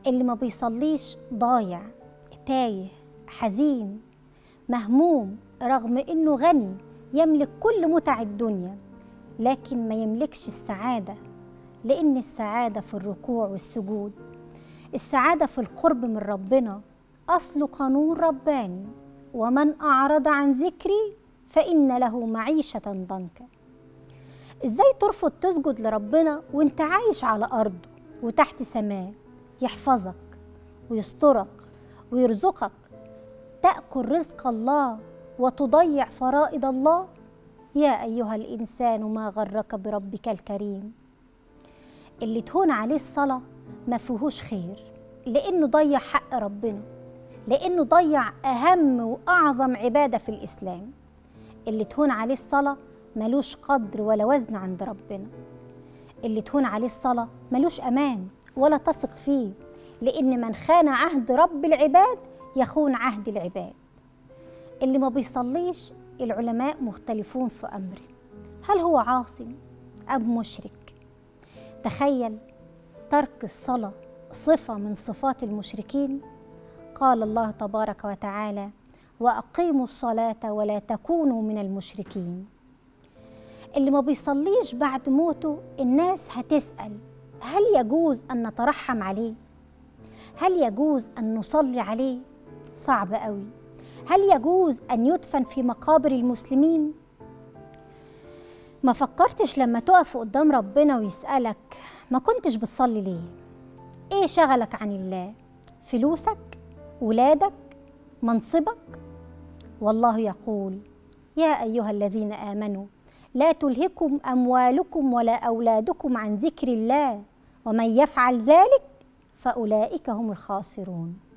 اللي ما بيصليش ضايع، تايه، حزين، مهموم، رغم إنه غني يملك كل متع الدنيا، لكن ما يملكش السعادة، لأن السعادة في الركوع والسجود، السعادة في القرب من ربنا، أصل قانون رباني: ومن أعرض عن ذكري فإن له معيشة ضنكا. إزاي ترفض تسجد لربنا وإنت عايش على أرضه وتحت سماه، يحفظك ويسترك ويرزقك، تأكل رزق الله وتضيع فرائض الله؟ يا أيها الإنسان ما غرك بربك الكريم. اللي تهون عليه الصلاة ما فيهوش خير، لأنه ضيع حق ربنا، لأنه ضيع أهم وأعظم عبادة في الإسلام. اللي تهون عليه الصلاة ملوش قدر ولا وزن عند ربنا. اللي تهون عليه الصلاة ملوش أمان ولا تثق فيه، لأن من خان عهد رب العباد يخون عهد العباد. اللي ما بيصليش العلماء مختلفون في أمره، هل هو عاصي أم مشرك؟ تخيل ترك الصلاة صفة من صفات المشركين. قال الله تبارك وتعالى: وأقيموا الصلاة ولا تكونوا من المشركين. اللي ما بيصليش بعد موته الناس هتسأل: هل يجوز أن نترحم عليه؟ هل يجوز أن نصلي عليه؟ صعب قوي. هل يجوز أن يدفن في مقابر المسلمين؟ ما فكرتش لما تقف قدام ربنا ويسألك: ما كنتش بتصلي ليه؟ إيه شغلك عن الله؟ فلوسك؟ ولادك؟ منصبك؟ والله يقول: يا أيها الذين آمنوا لا تلهكم أموالكم ولا أولادكم عن ذكر الله ومن يفعل ذلك فأولئك هم الخاسرون.